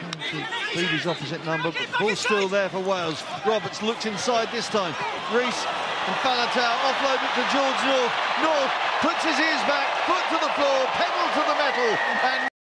Beattie's opposite number, but ball's still there for Wales. Roberts looks inside this time. Rees and Faletau offload it to George North. North puts his ears back, foot to the floor, pedal to the metal, and